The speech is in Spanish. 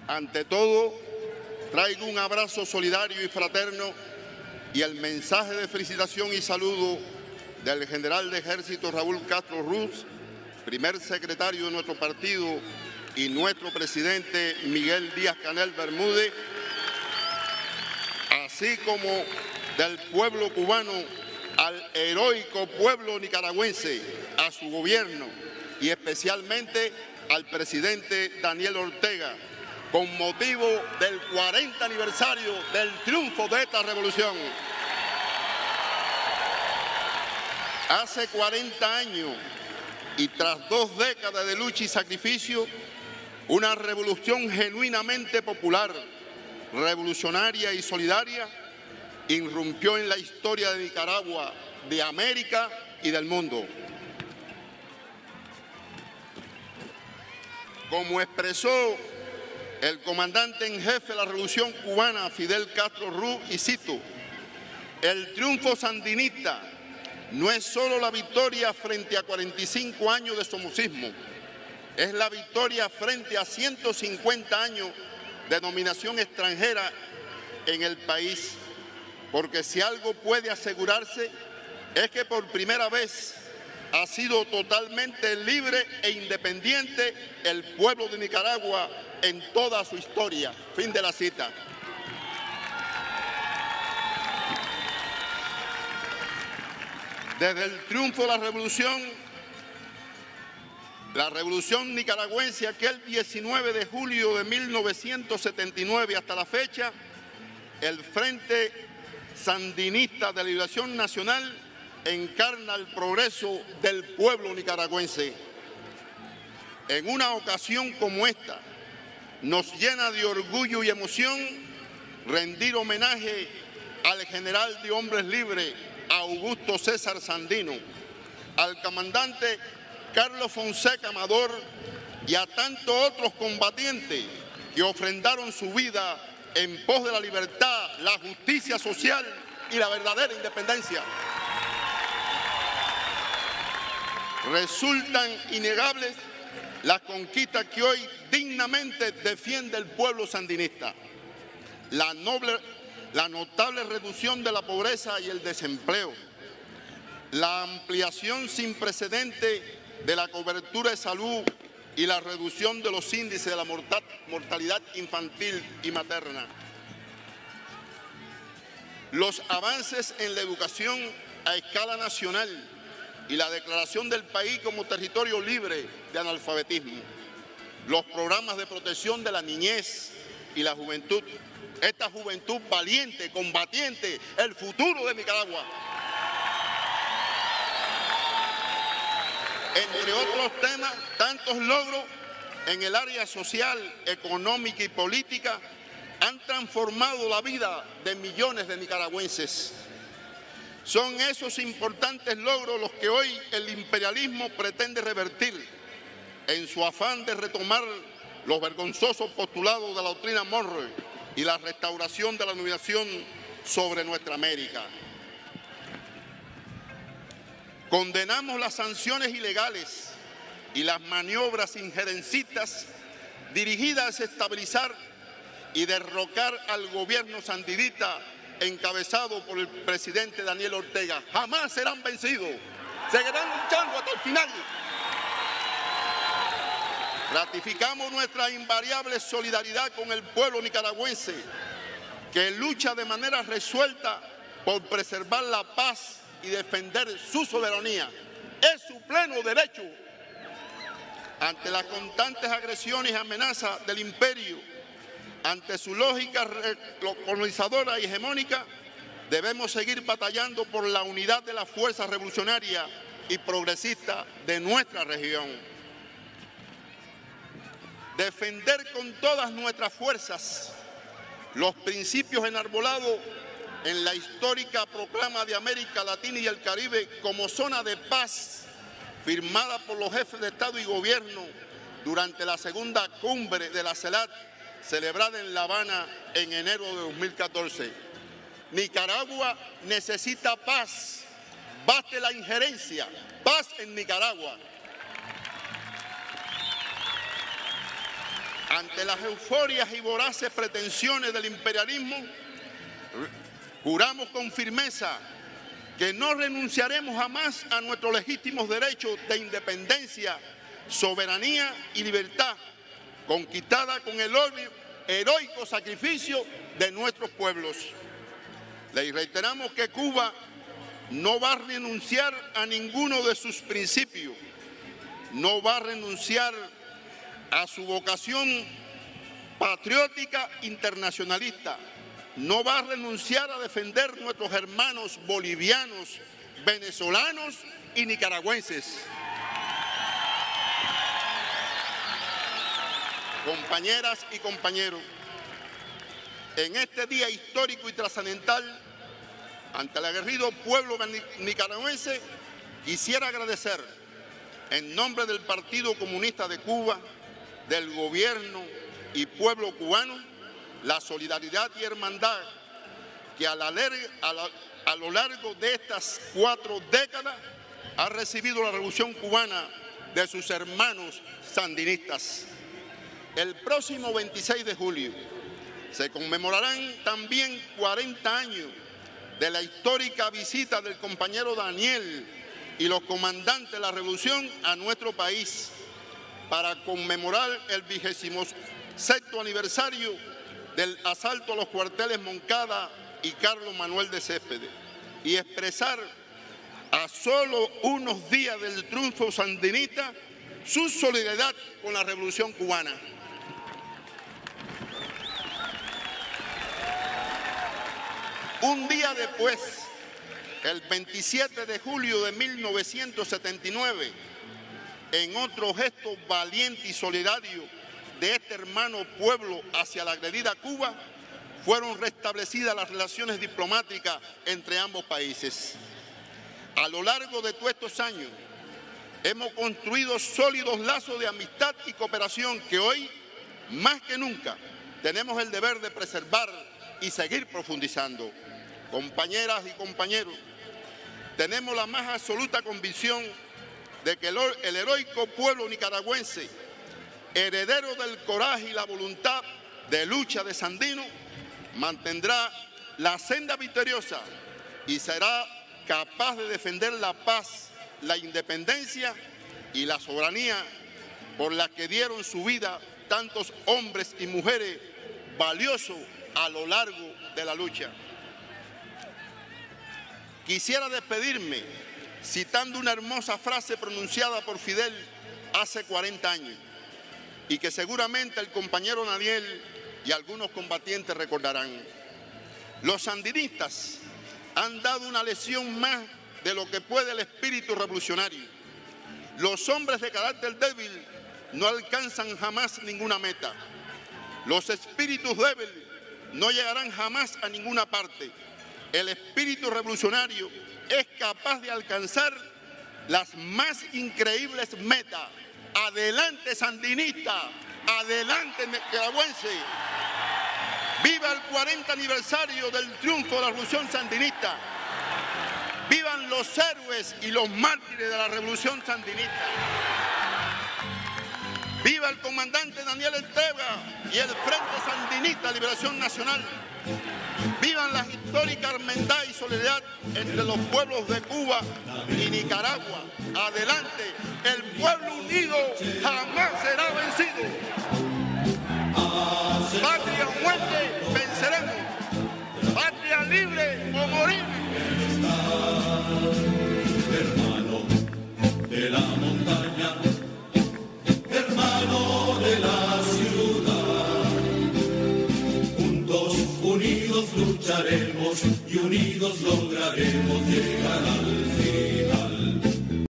Ante todo, traigo un abrazo solidario y fraterno y el mensaje de felicitación y saludo del general de ejército Raúl Castro Ruz, primer secretario de nuestro partido, y nuestro presidente Miguel Díaz-Canel Bermúdez, así como del pueblo cubano al heroico pueblo nicaragüense, a su gobierno y especialmente al presidente Daniel Ortega, con motivo del 40 aniversario del triunfo de esta revolución. Hace 40 años y tras 2 décadas de lucha y sacrificio, una revolución genuinamente popular, revolucionaria y solidaria irrumpió en la historia de Nicaragua, de América y del mundo. Como expresó el comandante en jefe de la Revolución Cubana, Fidel Castro Ruz, y cito: el triunfo sandinista no es solo la victoria frente a 45 años de somocismo, es la victoria frente a 150 años de dominación extranjera en el país, porque si algo puede asegurarse es que por primera vez ha sido totalmente libre e independiente el pueblo de Nicaragua en toda su historia. Fin de la cita. Desde el triunfo de la revolución nicaragüense, aquel 19 de julio de 1979 hasta la fecha, el Frente Sandinista de Liberación Nacional encarna el progreso del pueblo nicaragüense. En una ocasión como esta, nos llena de orgullo y emoción rendir homenaje al general de hombres libres, Augusto César Sandino, al comandante Carlos Fonseca Amador y a tantos otros combatientes que ofrendaron su vida en pos de la libertad, la justicia social y la verdadera independencia. Resultan innegables las conquistas que hoy dignamente defiende el pueblo sandinista. La notable reducción de la pobreza y el desempleo, la ampliación sin precedente de la cobertura de salud y la reducción de los índices de la mortalidad infantil y materna. Los avances en la educación a escala nacional y la declaración del país como territorio libre de analfabetismo. Los programas de protección de la niñez y la juventud. Esta juventud valiente, combatiente, el futuro de Nicaragua. Entre otros temas, tantos logros en el área social, económica y política han transformado la vida de millones de nicaragüenses. Son esos importantes logros los que hoy el imperialismo pretende revertir en su afán de retomar los vergonzosos postulados de la doctrina Monroe y la restauración de la dominación sobre nuestra América. Condenamos las sanciones ilegales y las maniobras injerencistas dirigidas a desestabilizar y derrocar al gobierno sandinista encabezado por el presidente Daniel Ortega. Jamás serán vencidos, seguirán luchando hasta el final. Ratificamos nuestra invariable solidaridad con el pueblo nicaragüense, que lucha de manera resuelta por preservar la paz y defender su soberanía. Es su pleno derecho. Ante las constantes agresiones y amenazas del imperio, ante su lógica colonizadora y hegemónica, debemos seguir batallando por la unidad de las fuerzas revolucionarias y progresistas de nuestra región. Defender con todas nuestras fuerzas los principios enarbolados en la histórica proclama de América Latina y el Caribe como zona de paz, firmada por los jefes de Estado y Gobierno durante la segunda cumbre de la CELAC, celebrada en La Habana en enero de 2014. Nicaragua necesita paz, baste la injerencia, paz en Nicaragua. Ante las euforias y voraces pretensiones del imperialismo, juramos con firmeza que no renunciaremos jamás a nuestros legítimos derechos de independencia, soberanía y libertad, conquistada con el heroico sacrificio de nuestros pueblos. Les reiteramos que Cuba no va a renunciar a ninguno de sus principios, no va a renunciar a su vocación patriótica internacionalista, no va a renunciar a defender nuestros hermanos bolivianos, venezolanos y nicaragüenses. Compañeras y compañeros, en este día histórico y trascendental, ante el aguerrido pueblo nicaragüense, quisiera agradecer en nombre del Partido Comunista de Cuba, del gobierno y pueblo cubano, la solidaridad y hermandad que a lo largo de estas 4 décadas ha recibido la Revolución Cubana de sus hermanos sandinistas. El próximo 26 de julio se conmemorarán también 40 años de la histórica visita del compañero Daniel y los comandantes de la Revolución a nuestro país para conmemorar el 26º aniversario del asalto a los cuarteles Moncada y Carlos Manuel de Céspedes y expresar a solo unos días del triunfo sandinista su solidaridad con la Revolución Cubana. Un día después, el 27 de julio de 1979, en otro gesto valiente y solidario de este hermano pueblo hacia la agredida Cuba, fueron restablecidas las relaciones diplomáticas entre ambos países. A lo largo de todos estos años, hemos construido sólidos lazos de amistad y cooperación que hoy, más que nunca, tenemos el deber de preservar y seguir profundizando. Compañeras y compañeros, tenemos la más absoluta convicción de que el heroico pueblo nicaragüense, heredero del coraje y la voluntad de lucha de Sandino, mantendrá la senda victoriosa y será capaz de defender la paz, la independencia y la soberanía por la que dieron su vida tantos hombres y mujeres valiosos a lo largo de la lucha. Quisiera despedirme citando una hermosa frase pronunciada por Fidel hace 40 años y que seguramente el compañero Daniel y algunos combatientes recordarán. Los sandinistas han dado una lección más de lo que puede el espíritu revolucionario. Los hombres de carácter débil no alcanzan jamás ninguna meta. Los espíritus débiles no llegarán jamás a ninguna parte. El espíritu revolucionario es capaz de alcanzar las más increíbles metas. Adelante sandinista, adelante nicaragüense. Viva el 40 aniversario del triunfo de la revolución sandinista. Vivan los héroes y los mártires de la revolución sandinista. Viva el comandante Daniel Ortega y el Frente Sandinista de Liberación Nacional. Vivan la histórica hermandad y solidaridad entre los pueblos de Cuba y Nicaragua. Adelante, el pueblo unido jamás será vencido. Patria o muerte, venceremos. Patria libre o morir. Hermano de la montaña, hermano de la ciudad, juntos, unidos lucharemos y unidos lograremos llegar al final.